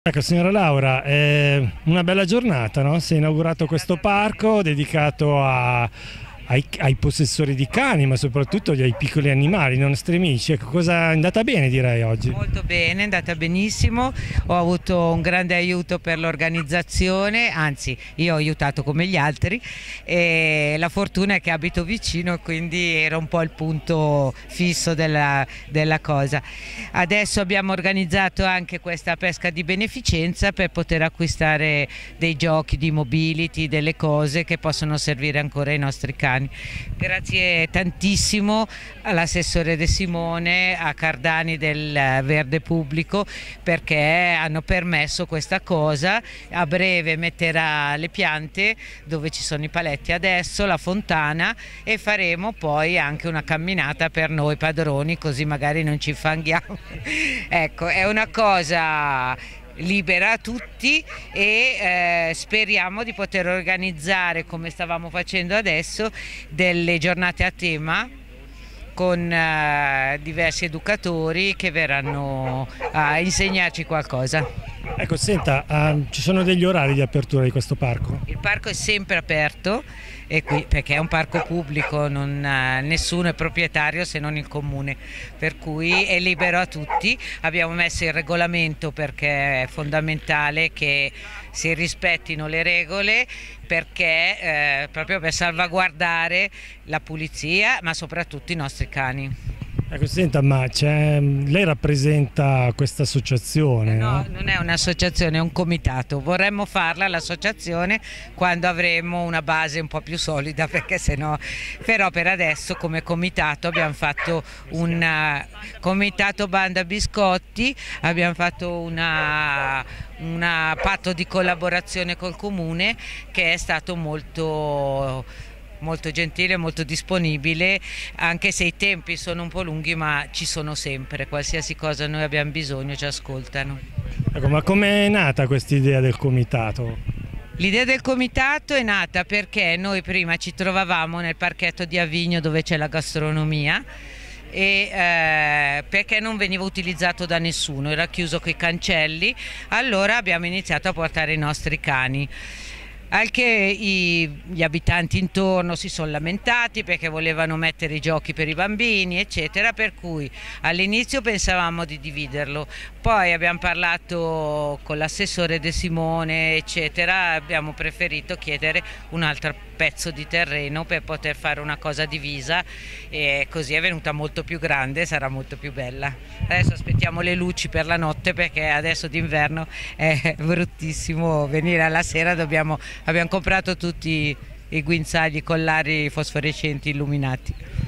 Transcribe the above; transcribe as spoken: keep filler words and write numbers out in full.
Ecco, signora Laura, è una bella giornata, no? Si è inaugurato questo parco dedicato a- ai, ai possessori di cani, ma soprattutto ai piccoli animali, i nostri amici. Ecco, cosa è andata bene, direi, oggi. Molto bene, è andata benissimo, ho avuto un grande aiuto per l'organizzazione, anzi io ho aiutato come gli altri e la fortuna è che abito vicino e quindi era un po' il punto fisso della, della cosa. Adesso abbiamo organizzato anche questa pesca di beneficenza per poter acquistare dei giochi di mobility, delle cose che possono servire ancora ai nostri cani. Grazie tantissimo all'assessore De Simone, a Cardani del Verde Pubblico, perché hanno permesso questa cosa. A breve metterà le piante dove ci sono i paletti adesso, la fontana, e faremo poi anche una camminata per noi padroni, così magari non ci infanghiamo. Ecco, è una cosa libera a tutti e eh, speriamo di poter organizzare, come stavamo facendo adesso, delle giornate a tema con eh, diversi educatori che verranno a insegnarci qualcosa. Ecco, senta, ehm, ci sono degli orari di apertura di questo parco? Il parco è sempre aperto e qui, perché è un parco pubblico, non, eh, nessuno è proprietario se non il comune, per cui è libero a tutti. Abbiamo messo il regolamento perché è fondamentale che si rispettino le regole, perché eh, proprio per salvaguardare la pulizia, ma soprattutto i nostri cani. Ecco, senta, ma lei rappresenta questa associazione, No, no? non è un'associazione, è un comitato. Vorremmo farla l'associazione quando avremo una base un po' più solida, perché sennò. Però per adesso come comitato abbiamo fatto un eh, comitato Banda Biscotti, abbiamo fatto una, una patto di collaborazione col comune che è stato molto molto gentile, molto disponibile, anche se i tempi sono un po' lunghi, ma ci sono sempre, qualsiasi cosa noi abbiamo bisogno ci ascoltano. Ecco, ma com'è nata questa idea del comitato? L'idea del comitato è nata perché noi prima ci trovavamo nel parchetto di Avigno dove c'è la gastronomia e eh, perché non veniva utilizzato da nessuno, era chiuso coi cancelli, allora abbiamo iniziato a portare i nostri cani. Al che i, gli abitanti intorno si sono lamentati perché volevano mettere i giochi per i bambini, eccetera, per cui all'inizio pensavamo di dividerlo, poi abbiamo parlato con l'assessore De Simone, eccetera, abbiamo preferito chiedere un altro pezzo di terreno per poter fare una cosa divisa e così è venuta molto più grande, sarà molto più bella. Adesso aspettiamo le luci per la notte perché adesso d'inverno è bruttissimo venire alla sera, dobbiamo Abbiamo comprato tutti i guinzagli, i collari fosforescenti illuminati.